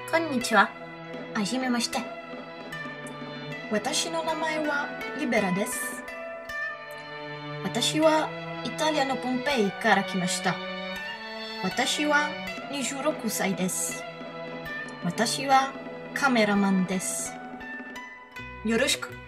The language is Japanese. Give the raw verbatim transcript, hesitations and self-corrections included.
こんにちは。はじめまして。私の名前はリベラです。私はイタリアのポンペイから来ました。私はにじゅうろくさいです。私はカメラマンです。よろしく。